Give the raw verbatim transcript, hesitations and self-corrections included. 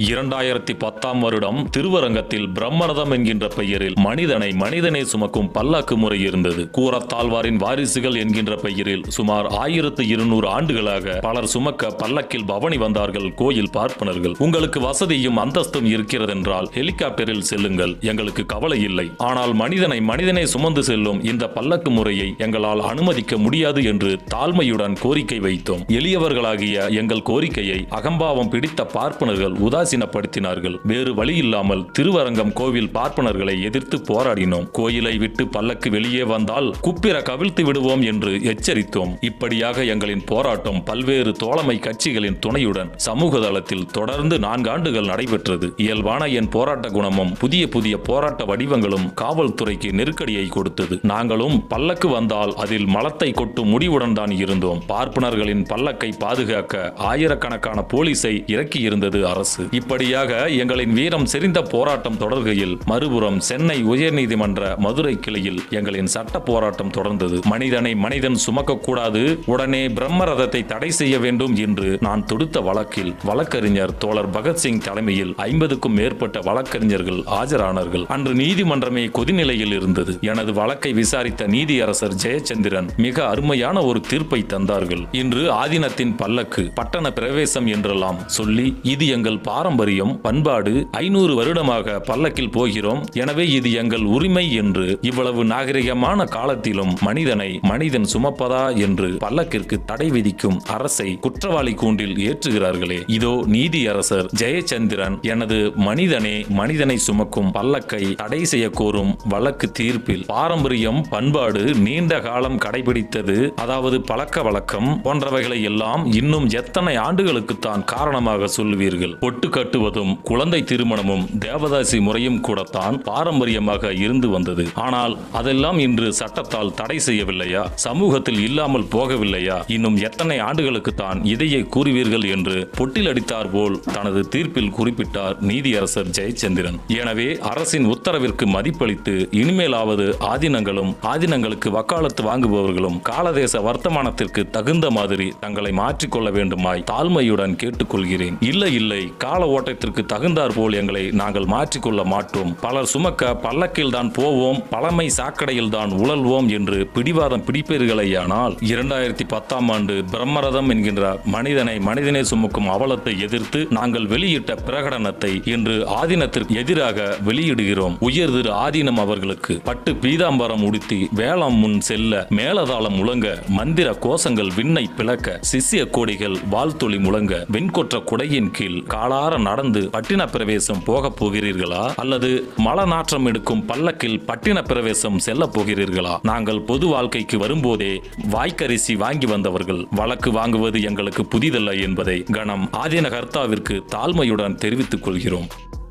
இரண்டாயிரத்தி பத்தாம் வருடம் திருவரங்கத்தில் பிரம்மரதம் என்கின்ற பெயரில் மனிதனை மனிதனை சுமக்கும் பல்லாக்கு முறை இருந்தது. கூரத்தாழ்வாரின் வாரிசுகள் என்கின்ற பெயரில் சுமார் ஆயிரத்து இருநூறு ஆண்டுகளாக பலர் சுமக்க பல்லக்கில் பவனி வந்தார்கள் கோயில் பார்ப்பனர்கள். உங்களுக்கு வசதியும் அந்தஸ்தும் இருக்கிறதென்றால் ஹெலிகாப்டரில் செல்லுங்கள், எங்களுக்கு கவலை இல்லை. ஆனால் மனிதனை மனிதனை சுமந்து செல்லும் இந்த பல்லக்கு முறையை எங்களால் அனுமதிக்க முடியாது என்று தாழ்மையுடன் கோரிக்கை வைத்தோம். எளியவர்களாகிய எங்கள் கோரிக்கையை அகம்பாவம் பிடித்த பார்ப்பனர்கள் உதாசீனப்படுத்தினார்கள். வேறு வழி இல்லாமல் திருவரங்கம் கோவில் பார்ப்பனர்களை எதிர்த்து போராடினோம். கோயிலை விட்டு பல்லக்கு வெளியே வந்தால் குப்பிர கவிழ்த்து விடுவோம் என்று எச்சரித்தோம். இப்படியாக எங்களின் போராட்டம் பல்வேறு தோழமை கட்சிகளின் துணையுடன் சமூக தளத்தில் தொடர்ந்து நான்கு ஆண்டுகள் நடைபெற்றது. இயல்பான என் போராட்ட குணமும் புதிய புதிய போராட்ட வடிவங்களும் காவல்துறைக்கு நெருக்கடியை கொடுத்தது. நாங்களும் பல்லக்கு வந்தால் அதில் மலத்தை கொட்டும் முடிவுடன் தான் இருந்தோம். பார்ப்பனர்களின் பல்லக்கை பாதுகாக்க ஆயிரக்கணக்கான போலீஸை இறக்கியிருந்தது அரசு. இப்படியாக எங்களின் வீரம் செறிந்த போராட்டம் தொடர்கையில் மறுபுறம் சென்னை உயர்நீதிமன்ற மதுரை கிளையில் எங்களின் சட்ட போராட்டம் தொடர்ந்தது. மனிதனை மனிதன் சுமக்க கூடாது, உடனே பிரம்மரதத்தை தடை செய்ய வேண்டும் என்று நான் தொடுத்த வழக்கில் வழக்கறிஞர் தோழர் பகத்சிங் தலைமையில் ஐம்பதுக்கும் மேற்பட்ட வழக்கறிஞர்கள் ஆஜரானார்கள். அன்று நீதிமன்றமே கொதிநிலையில் இருந்தது. எனது வழக்கை விசாரித்த நீதியரசர் ஜெயச்சந்திரன் மிக அருமையான ஒரு தீர்ப்பை தந்தார்கள். இன்று ஆதீனத்தின் பல்லக்கு பட்டண பிரவேசம் என்றெல்லாம் சொல்லி இது எங்கள் பாரம்பரியம் பண்பாடு, ஐநூறு வருடமாக பல்லக்கில் போகிறோம், எனவே இது எங்கள் உரிமை என்று இவ்வளவு நாகரிகமான காலத்திலும் மனிதனை மனிதன் சுமப்பதா என்று பல்லக்கிற்கு தடை விதிக்கும் அரசை குற்றவாளி கூண்டில் ஏற்றுகிறார்களே. இதோ நீதியரசர் ஜெயச்சந்திரன் எனது மனிதனே மனிதனை சுமக்கும் பல்லக்கை தடை செய்ய கோரும் வழக்கு தீர்ப்பில் பாரம்பரியம் பண்பாடு நீண்ட காலம் கடைபிடித்தது, அதாவது பழக்க வழக்கம் போன்றவைகளை எல்லாம் இன்னும் எத்தனை ஆண்டுகளுக்கு தான் காரணமாக சொல்லுவீர்கள். பொட்டு கட்டுவதும் குழந்தை திருமணமும் தேவதாசி முறையும் கூடத்தான் பாரம்பரியமாக இருந்து வந்தது. ஆனால் அதெல்லாம் இன்று சட்டத்தால் தடை செய்யவில்லையா? சமூகத்தில் இல்லாமல் போகவில்லையா? இன்னும் எத்தனை ஆண்டுகளுக்கு தான் இதையே கூறுவீர்கள் என்று பொட்டில் அடித்தார் போல் தனது தீர்ப்பில் குறிப்பிட்டார் நீதியரசர் ஜெயச்சந்திரன். எனவே அரசின் உத்தரவிற்கு மதிப்பளித்து இனிமேலாவது ஆதீனங்களும் ஆதீனங்களுக்கு வக்காலத்து வாங்குபவர்களும் காலதேச வர்த்தமானத்திற்கு தகுந்த மாதிரி தங்களை மாற்றிக்கொள்ள வேண்டுமாய் தாழ்மையுடன் கேட்டுக்கொள்கிறேன். இல்லை இல்லை, கால ஓட்டத்திற்கு தகுந்தார் போல் எங்களை நாங்கள் மாற்றிக்கொள்ள மாட்டோம். பலர் சுமக்க பல்லக்கில் தான் போவோம், பழமை சாக்கடையில் தான் உழல்வோம் என்று பிடிவாதம் பிடிப்பீர்களேயானால் இரண்டாயிரத்தி பத்தாம் ஆண்டு பிரம்மரதம் என்கின்ற மனிதனை மனிதனை சுமக்கும் அவலத்தை எதிர்த்து நாங்கள் வெளியிட்ட பிரகடனத்தை இன்று ஆதீனத்திற்கு எதிராக வெளியிடுகிறோம். உயர் திரு ஆதீனம் அவர்களுக்கு பட்டு பீதாம்பரம் உடுத்தி வேளம் முன் செல்ல மேலதாளம் முழங்க மந்திர கோஷங்கள் விண்ணை பிளக்க சிசிய கோடிகள் வாழ்த்தொளி முழங்க வெண்கொற்ற குடையின் கீழ் காலார நடந்து பட்டின பிரவேசம் போக போகிறீர்களா அல்லது மல நாற்றம் எடுக்கும் பல்லக்கில் பட்டின பிரவேசம் செல்ல போகிறீர்களா? நாங்கள் பொது வாழ்க்கைக்கு வரும்போதே வாய்க்கரிசி வாங்கி வந்தவர்கள். வழக்கு வாங்குவது எங்களுக்கு புதிதல்ல என்பதை கணம் ஆதீன கர்த்தாவிற்கு தாழ்மையுடன் தெரிவித்துக் கொள்கிறோம்.